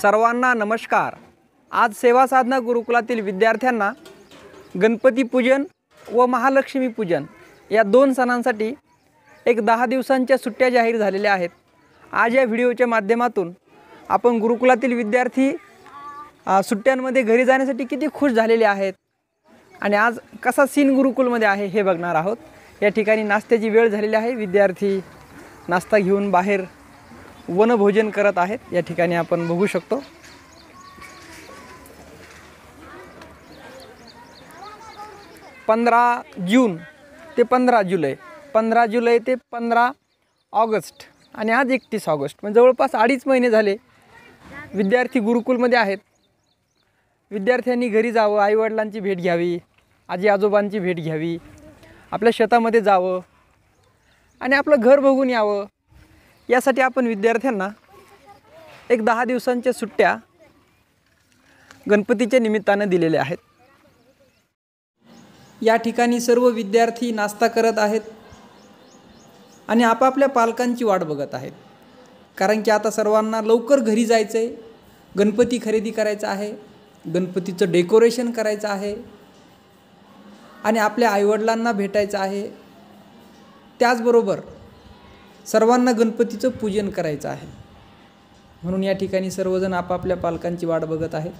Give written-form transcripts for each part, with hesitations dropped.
सर्वांना नमस्कार। आज सेवा साधना गुरुकुलातील विद्यार्थ्यांना गणपती पूजन व महालक्ष्मी पूजन या दोन सणांसाठी एक 10 दिवसांच्या सुट्ट्या जाहीर झालेल्या आहेत। आज या व्हिडिओच्या माध्यमातून आपण गुरुकुलातील विद्यार्थी सुट्ट्यांमध्ये घरी जाण्यासाठी किती खुश झालेले आहेत आणि आज कसा सीन गुरुकुलमध्ये आहे हे बघणार आहोत। या ठिकाणी नाश्त्याची वेळ झालेली आहे। विद्यार्थी नाश्ता घेऊन बाहेर वनभोजन करत आहेत। या ठिकाणी आपण बघू शकतो। जून ते 15 जुलै, 15 जुलै ते 15 ऑगस्ट आणि आज 31 ऑगस्ट, म्हणजे जवळपास 2.5 महिने झाले विद्यार्थी गुरुकुलमध्ये आहेत। विद्यार्थ्यांनी घरी जावं, आईवडिलांची भेट घ्यावी, आजी आजोबांची भेट घ्यावी, आपल्या शेतामध्ये जावं आणि आपलं घर बघून यावं। यासाठी आपण विद्यार्थ्यांना एक 10 दिवसांच्या सुट्ट्या गणपतीच्या निमित्ताने दिलेल्या आहेत। या ठिकाणी सर्व विद्यार्थी नाश्ता करत आहेत आणि आपापल्या पालकांची वाट बघत आहेत, कारण की आता सर्वांना लवकर घरी जायचं आहे, गणपती खरेदी करायचा आहे, गणपतीचं डेकोरेशन करायचं आहे आणि आपल्या आईवडिलांना भेटायचं आहे। त्याचबरोबर सर्वांना गणपतीचं पूजन करायचं आहे, म्हणून या ठिकाणी सर्वजण आपापल्या पालकांची वाट बघत आहेत।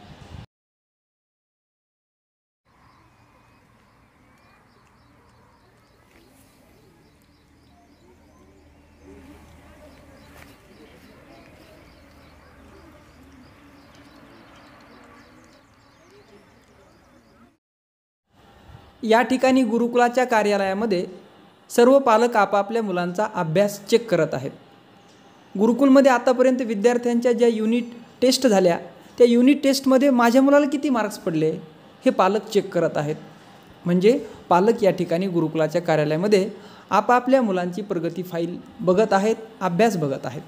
या ठिकाणी गुरुकुलाच्या कार्यालयामध्ये सर्व पालक आपापल्या मुलांचा अभ्यास चेक करत आहेत। गुरुकुलमध्ये आतापर्यंत विद्यार्थ्यांच्या ज्या युनिट टेस्ट झाल्या त्या युनिट टेस्टमध्ये माझ्या मुलाला किती मार्क्स पडले हे पालक चेक करत आहेत। म्हणजे पालक या ठिकाणी गुरुकुलाच्या कार्यालयामध्ये आपापल्या मुलांची प्रगती फाईल बघत आहेत, अभ्यास बघत आहेत।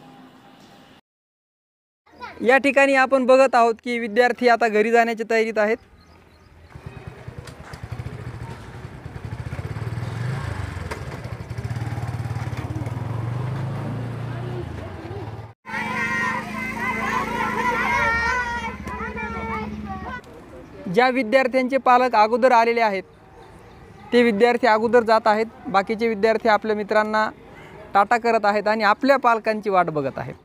या ठिकाणी आपण बघत आहोत की विद्यार्थी आता घरी जाण्याच्या तयारीत आहेत। ज्या विद्यार्थ्यांचे पालक अगोदर आलेले आहेत ते विद्यार्थी अगोदर जात आहेत, बाकीचे विद्यार्थी आपल्या मित्रांना टाटा करत आहेत आणि आपल्या पालकांची वाट बघत आहेत।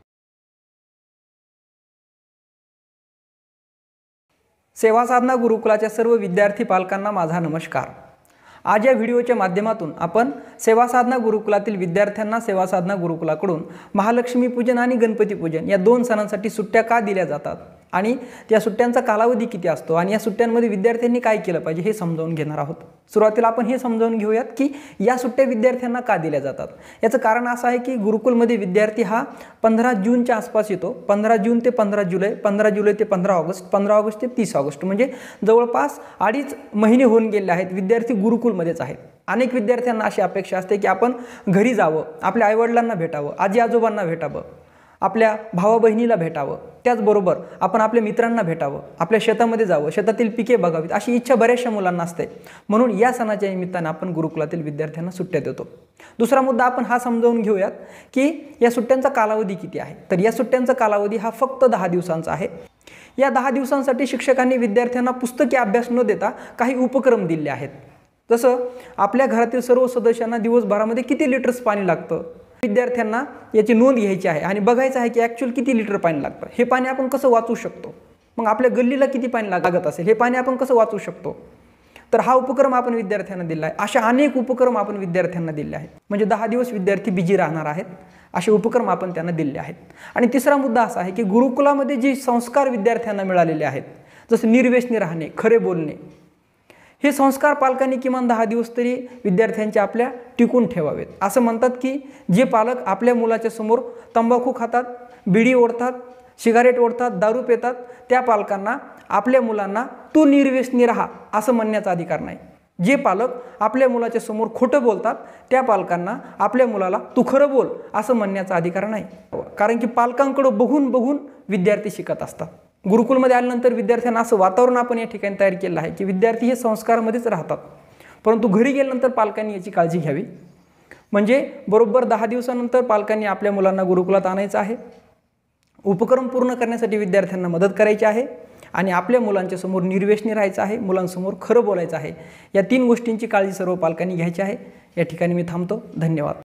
सेवा साधना गुरुकुलाच्या सर्व विद्यार्थी पालकांना माझा नमस्कार। आज या व्हिडिओच्या माध्यमातून आपण सेवा साधना गुरुकुलातील विद्यार्थ्यांना सेवा साधना गुरुकुलाकडून महालक्ष्मी पूजन आणि गणपती पूजन या दोन सणांसाठी सुट्ट्या का दिल्या जातात आणि त्या सुट्ट्यांचा कालावधी किती असतो आणि या सुट्ट्यांमध्ये विद्यार्थ्यांनी काय केलं पाहिजे हे समजावून घेणार आहोत। सुरुवातीला आपण हे समजावून घेऊयात की या सुट्ट्या विद्यार्थ्यांना का दिल्या जातात। याचं कारण असं आहे की गुरुकुलमध्ये विद्यार्थी हा 15 जूनच्या आसपास येतो। 15 जून ते 15 जुलै, 15 जुलै ते 15 ऑगस्ट, 15 ऑगस्ट ते 30 ऑगस्ट, म्हणजे जवळपास 2.5 महिने होऊन गेले आहेत विद्यार्थी गुरुकुलमध्येच आहेत। अनेक विद्यार्थ्यांना अशी अपेक्षा असते की आपण घरी जावं, आपल्या आईवडिलांना भेटावं, आजी आजोबांना भेटावं, आपल्या भावा बहिणीला भेटावं, त्याचबरोबर आपण आपल्या मित्रांना भेटावं, आपल्या शेतामध्ये जावं, शेतातील पिके बघावीत, अशी इच्छा बऱ्याचशा मुलांना असते। म्हणून या सणाच्या निमित्तानं आपण गुरुकुलातील विद्यार्थ्यांना सुट्ट्या देतो। दुसरा मुद्दा आपण हा समजावून घेऊयात की या सुट्ट्यांचा कालावधी किती आहे। तर या सुट्ट्यांचा कालावधी हा फक्त 10 दिवसांचा आहे। या 10 दिवसांसाठी शिक्षकांनी विद्यार्थ्यांना पुस्तकी अभ्यास न देता काही उपक्रम दिले आहेत। जसं आपल्या घरातील सर्व सदस्यांना दिवसभरामध्ये किती लिटर्स पाणी लागतं, विद्यार्थ्यांना याची नोंद घ्यायची आहे आणि बघायचं आहे की ॲक्च्युअल किती लिटर पाणी लागतं, हे पाणी आपण कसं वाचू शकतो, मग आपल्या गल्लीला किती पाणी लागत असेल हे पाणी आपण कसं वाचू शकतो। तर हा उपक्रम आपण विद्यार्थ्यांना दिला आहे। अशा अनेक उपक्रम आपण विद्यार्थ्यांना दिले आहेत, म्हणजे 10 दिवस विद्यार्थी बिझी राहणार आहेत, असे उपक्रम आपण त्यांना दिले आहेत। आणि तिसरा मुद्दा असा आहे की गुरुकुलामध्ये जे संस्कार विद्यार्थ्यांना मिळालेले आहेत, जसं निर्व्यसनी राहणे, खरे बोलणे, हे संस्कार पालकांनी किमान 10 दिवस तरी विद्यार्थ्यांच्या आपल्या टिकून ठेवावेत। असं म्हणतात की जे पालक आपल्या मुलाच्या समोर तंबाखू खातात, बिडी ओढतात, सिगारेट ओढतात, दारू पितात, त्या पालकांना आपल्या मुलांना तू निर्व्यसनी राहा असं म्हणण्याचा अधिकार नाही। जे पालक आपल्या मुलाच्या समोर खोटं बोलतात त्या पालकांना आपल्या मुलाला तू खरं बोल असं म्हणण्याचा अधिकार नाही, कारण की पालकांकडे बघून बघून विद्यार्थी शिकत असतात। गुरुकुलमध्ये आल्यानंतर विद्यार्थ्यांना असं वातावरण आपण या ठिकाणी तयार केलं आहे की विद्यार्थी हे संस्कारामध्येच राहतात, परंतु घरी गेल्यानंतर पालकांनी याची काळजी घ्यावी। म्हणजे बरोबर 10 दिवसानंतर पालकांनी आपल्या मुलांना गुरुकुलात आणायचं आहे। उपक्रम पूर्ण करण्यासाठी विद्यार्थ्यांना मदत करायची आहे आणि आपल्या मुलांच्या समोर निर्व्यसनी राहायचं आहे, मुलांसमोर खरं बोलायचं आहे. या 3 गोष्टींची काळजी सर्व पालकांनी घ्यायची आहे. या ठिकाणी मी थांबतो. धन्यवाद.